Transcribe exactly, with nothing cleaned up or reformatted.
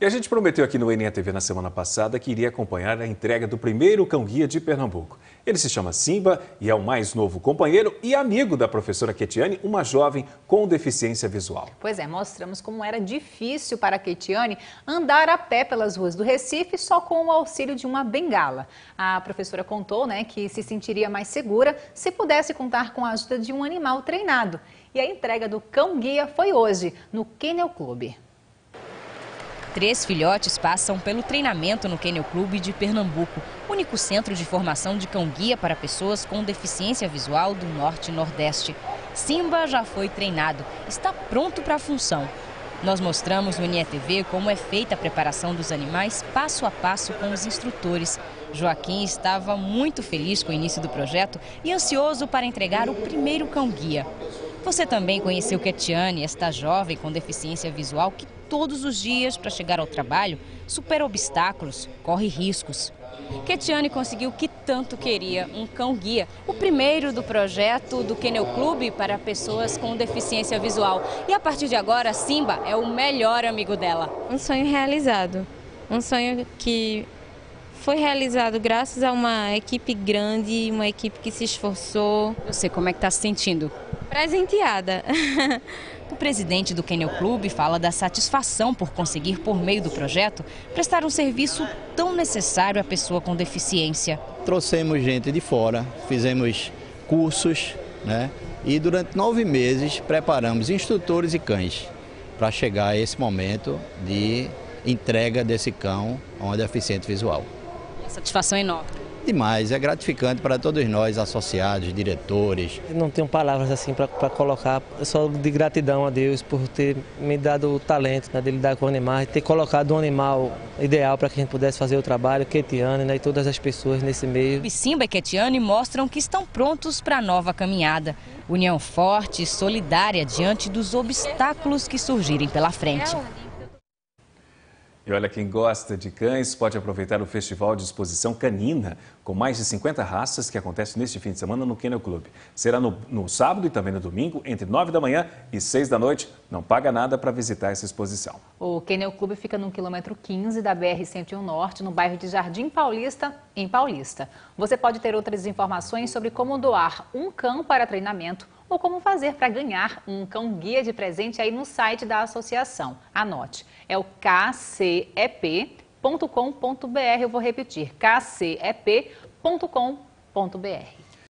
E a gente prometeu aqui no N E T V na semana passada que iria acompanhar a entrega do primeiro cão-guia de Pernambuco. Ele se chama Simba e é o mais novo companheiro e amigo da professora Ketiane, uma jovem com deficiência visual. Pois é, mostramos como era difícil para a Ketiane andar a pé pelas ruas do Recife só com o auxílio de uma bengala. A professora contou, né, que se sentiria mais segura se pudesse contar com a ajuda de um animal treinado. E a entrega do cão-guia foi hoje, no Kennel Club. Três filhotes passam pelo treinamento no Kennel Club de Pernambuco, único centro de formação de cão-guia para pessoas com deficiência visual do Norte e Nordeste. Simba já foi treinado, está pronto para a função. Nós mostramos no N E T V como é feita a preparação dos animais passo a passo com os instrutores. Joaquim estava muito feliz com o início do projeto e ansioso para entregar o primeiro cão-guia. Você também conheceu Ketiane, esta jovem com deficiência visual que todos os dias, para chegar ao trabalho, supera obstáculos, corre riscos. Ketiane conseguiu o que tanto queria, um cão-guia, o primeiro do projeto do Kennel Club para pessoas com deficiência visual. E a partir de agora, Simba é o melhor amigo dela. Um sonho realizado, um sonho que foi realizado graças a uma equipe grande, uma equipe que se esforçou. Você, como é que está se sentindo? Presenteada. O presidente do Kennel Club fala da satisfação por conseguir, por meio do projeto, prestar um serviço tão necessário à pessoa com deficiência. Trouxemos gente de fora, fizemos cursos, né? E durante nove meses preparamos instrutores e cães para chegar a esse momento de entrega desse cão a uma deficiente visual. A satisfação é enorme. Demais, é gratificante para todos nós, associados, diretores. Não tenho palavras assim para colocar, só de gratidão a Deus por ter me dado o talento, né, de lidar com animais, ter colocado um animal ideal para que a gente pudesse fazer o trabalho, Ketiane, né, e todas as pessoas nesse meio. Simba e Ketiane mostram que estão prontos para a nova caminhada. União forte e solidária diante dos obstáculos que surgirem pela frente. E olha, quem gosta de cães pode aproveitar o Festival de Exposição Canina, com mais de cinquenta raças que acontece neste fim de semana no Kennel Club. Será no, no sábado e também no domingo, entre nove da manhã e seis da noite. Não paga nada para visitar essa exposição. O Kennel Club fica no quilômetro quinze da B R cento e um Norte, no bairro de Jardim Paulista, em Paulista. Você pode ter outras informações sobre como doar um cão para treinamento ou como fazer para ganhar um cão-guia de presente aí no site da associação. Anote, é o k c e p ponto com ponto b r. Eu vou repetir, k c e p ponto com ponto b r.